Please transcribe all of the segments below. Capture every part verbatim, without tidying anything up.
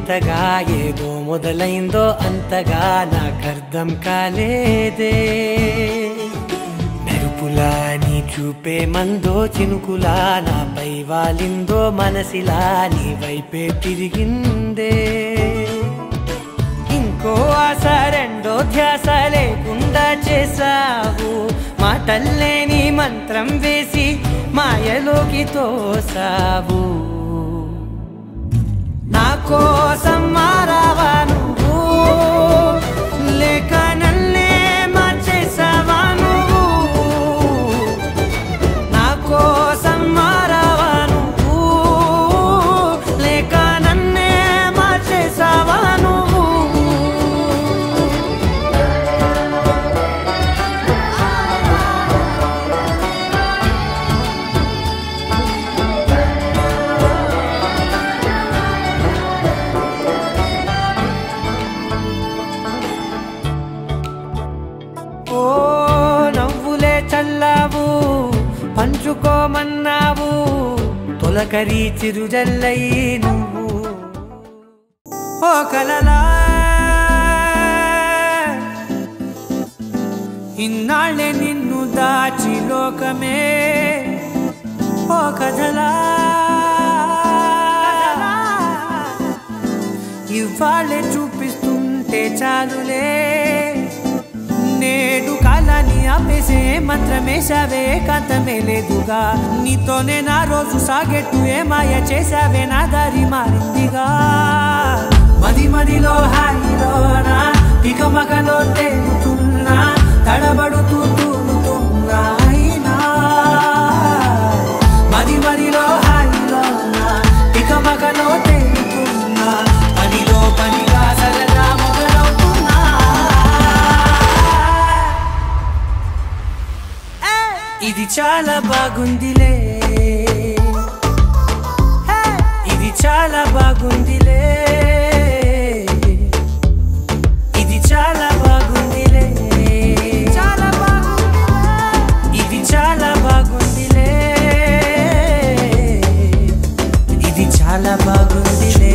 ఎంతగా ఏదో మొదలైందో అంతగా నాకర్థం కాలేదే. మెరుపులా నీ చూపే మందో చినుకులా నాపై వాలిందో మనసిలా నీ వైపే తిరిగిందే. ఇంకో ఆశ రెండో ధ్యాస లేకుండా చేసావు, మాటల్లేని మంత్రం వేసి మాయలోకి తోసావు. నా కోసం మారావా నువ్వు, లేక నన్నే మార్చేసావా నువ్వు? నా కోసం మారావా నువ్వు, లేక నన్నే మార్చేసావా నువ్వు? ఓ నవ్వులే చల్లావు, పంచుకోమన్నావు, తొలకరి చిరుజల్లై నువ్వు. ఓ కలలా ఇన్నాళ్ళే నిన్ను దాచి లోకమే, ఓ కథలా ఇవాళ్ళే చూపిస్తుంటే చాలులే. నేడు కాలాన్ని ఆపేసే మంత్రమేసావే, కాంతమే లేదుగా. నీతోనే నా రోజు సాగెట్టు ఏ మాయ చేసావే, నా దారి మారిందిగా. మది మదిలో హాయిలోనా ఇక మగలో తేలుతున్నా, తడబడుతూ తూలుతున్నా అయినా. మది మదిలో హాయిలోనా ఇక మగలో తేలుతున్నా, పనిలో పనిగా సరదా మొదలవుతున్నా. ఇది చాలా బాగుందిలే, ఇది చాలా బాగుందిలే, ఇది చాలా బాగుందిలే, చాలా బాగుందిలే, ఇది చాలా బాగుందిలే, ఇది చాలా బాగుందిలే.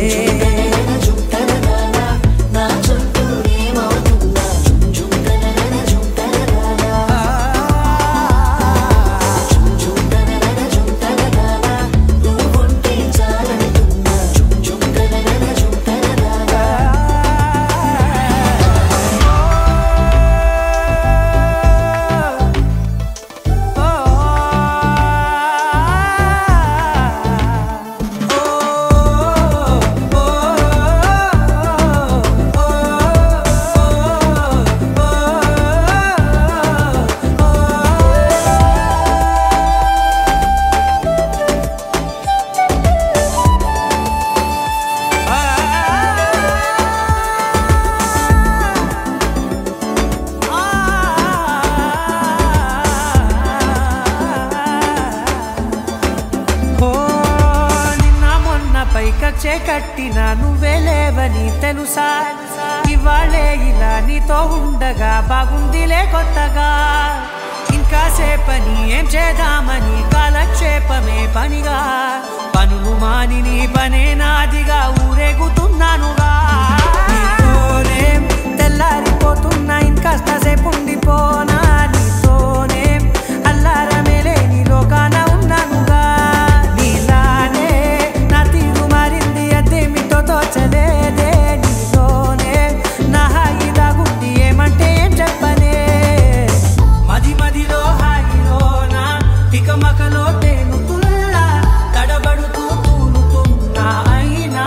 కచ్చే కట్టినా నువ్వే లేవని తెలుసా, ఇవాళే ఇలా నీతో ఉండగా బాగుందిలే కొత్తగా. ఇంకా సేపని ఏం చేద్దామని కాలక్షేపమే పనిగా, పనులు మాని నీ పనే నాదిగా ఊరేగుతున్నానుగా. నీతోనే తెల్లారిపోతున్నా, ఇంకాస్త సేపు ఉండిపోనా నీతోనే, అల్లారమే లేని లోకాన ఉన్నానుగా. నీలానే నా తీరు మారింది, అదేమిటో తోచలేదే. నీతోనే నా హాయి దాగుంది, ఏమంటే ఏం చెప్పనే. మది మదిలో హాయిలోనా ఇక మకలో తేలుతున్నా, తడబడుతూ తూలుతున్నా అయినా.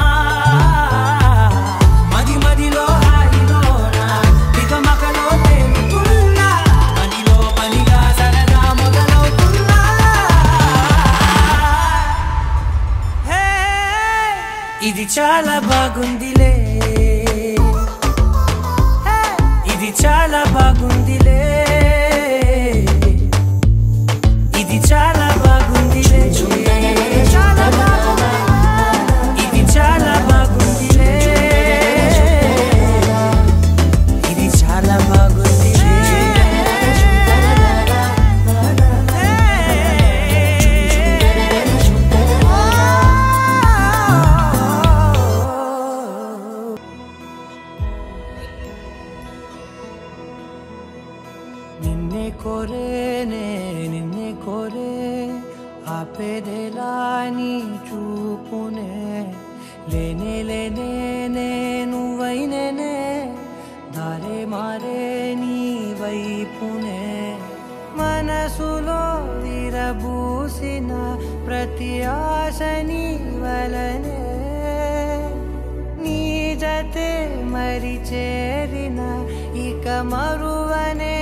మది మదిలో హాయిలోనా ఇక మకలో తేలుతున్నా, పనిలో పనిగా సరదా మొదలవుతున్నా. ఇది చాలా బాగుందిలే, ఇది చాలా బాగుందిలే, ఇది చాలా బాగుందిలే, చాలా బాగుందిలే, ఇది చాలా బాగుందిలే, ఇది చాలా బాగుందిలే. నిన్నే కోరేనే నిన్నే కోరే ఆపేదెలా నీ చూపునే లేనే లేనే నువ్వైనేనే దారే మారే నీ వైపునే మనసులో విరబూసిన ప్రతి ఆశ నీ వలనే నీ జతే మరి చేరిన ఇక మరువనే